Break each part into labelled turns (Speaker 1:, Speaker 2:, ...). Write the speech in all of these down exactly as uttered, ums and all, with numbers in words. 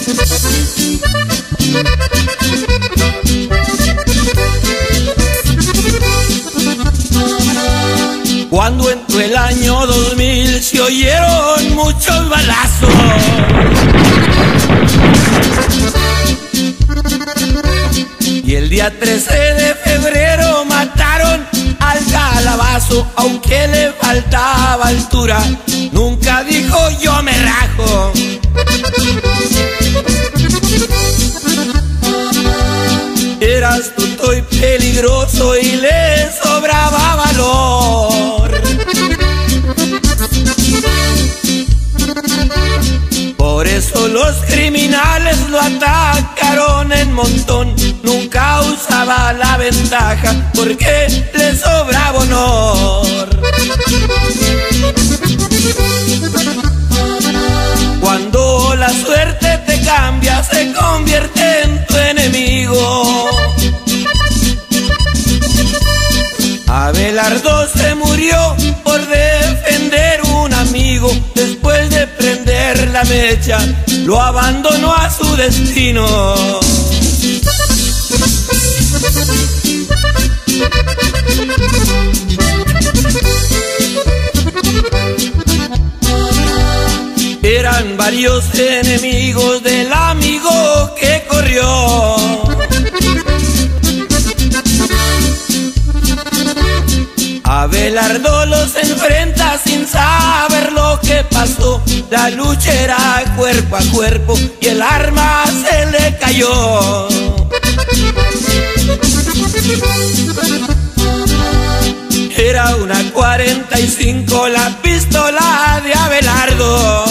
Speaker 1: Cuando entró el año dos mil se oyeron muchos balazos. Y el día trece de febrero mataron al Calabazo, aunque le faltaba altura, nunca dijo yo me rajo. Era astuto y peligroso y le sobraba valor. Por eso los criminales lo atacaron en montón. Nunca usaba la ventaja porque le sobraba honor. Cuando la suerte te cambia, se convierte en tu enemigo. Abelardo se murió por defender un amigo. Después de prender la mecha, lo abandonó a su destino. Eran varios enemigos del amigo que corrió. Abelardo los enfrenta sin saber lo que pasó. La lucha era cuerpo a cuerpo y el arma se le cayó. Era una cuarenta y cinco la pistola de Abelardo.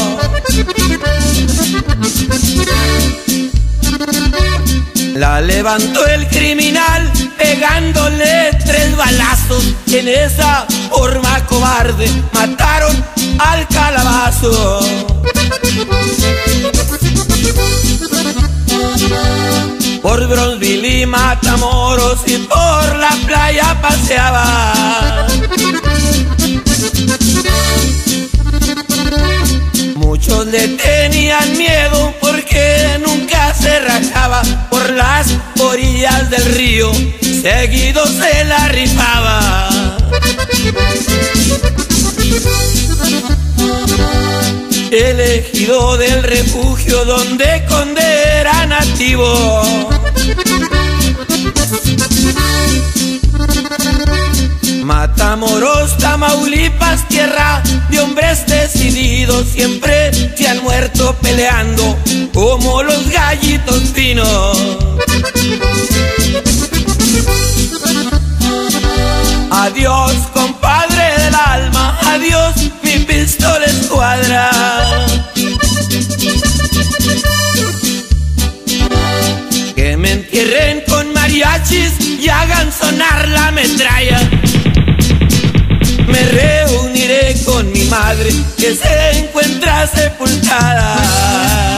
Speaker 1: La levantó el criminal pegándole tres balazos. En esa forma cobarde mataron al Calabazo. Por Bronzeville y Matamoros y por la playa paseaba. Muchos le tenían miedo porque nunca se rajaba. Por las orillas del río seguido se la rifaba. Elegido del refugio donde Conde era nativo. Matamoros, Tamaulipas, tierra de hombres decididos. Siempre se han muerto peleando como los gallitos finos. Adiós, compadre del alma, adiós, mi pistola escuadra. Que me entierren con mariachis y hagan sonar la metralla. Me reuniré con mi madre que se encuentra sepultada.